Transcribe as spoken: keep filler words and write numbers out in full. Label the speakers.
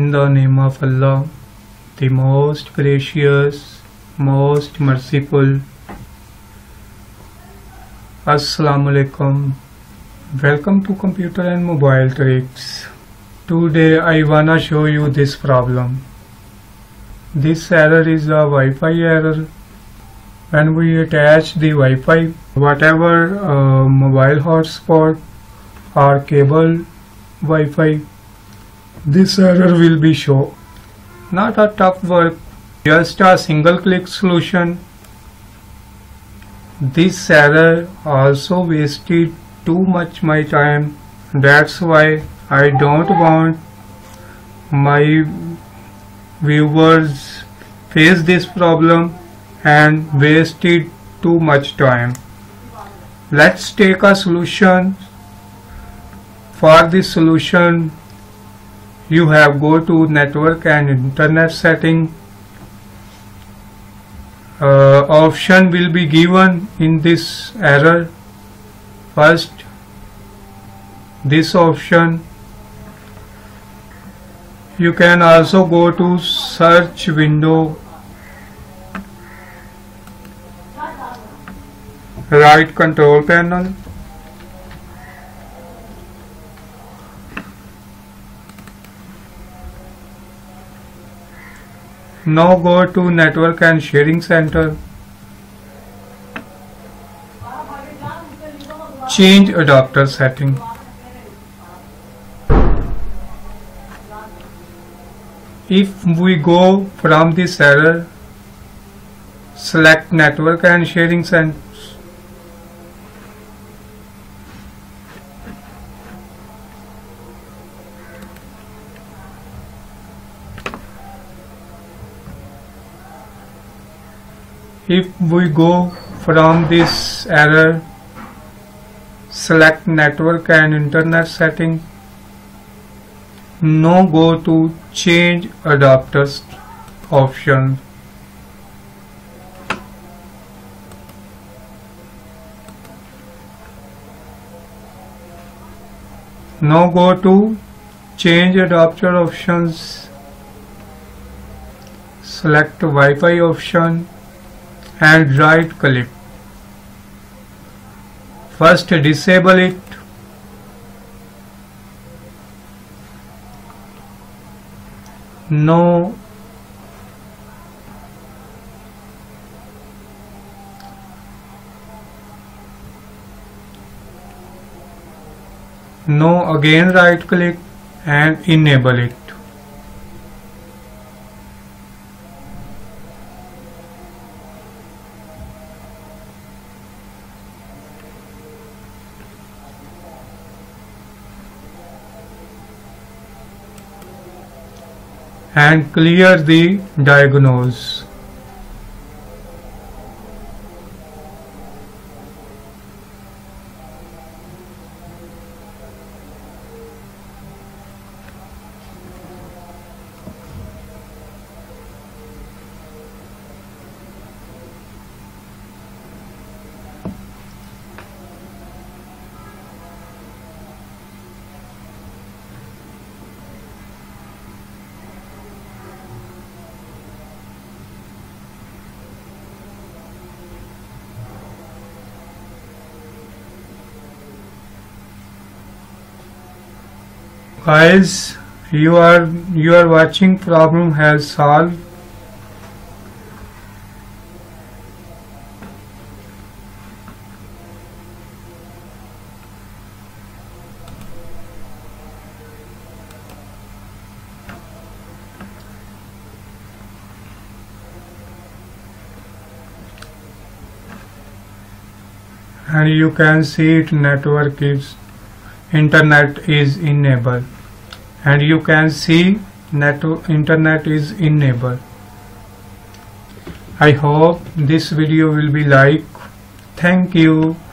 Speaker 1: In the name of Allah, the most gracious, most merciful. Assalamu alaikum. Welcome to Computer and Mobile Tricks. Today I wanna show you this problem. This error is a Wi-Fi error. When we attach the Wi-Fi, whatever uh, mobile hotspot or cable Wi-Fi, this error will be shown. Not a tough work, just a single click solution. This error also wasted too much my time. That's why I don't want my viewers face this problem and wasted too much time. Let's take a solution. For this solution, you have go to network and internet setting. Uh, option will be given in this error. First, this option. You can also go to search window, right control panel, now go to network and sharing center, change adapter setting. If we go from this error, select network and sharing center. If we go from this error, select network and internet setting. Now go to change adapters option. Now go to change adapter options, select Wi-Fi option and right click. First disable it. No. No, again right click and enable it. And clear the diagnose. Guys, you are you are watching problem has solved. And you can see it network is internet is enabled, and you can see net internet is enabled. I hope this video will be like. Thank you.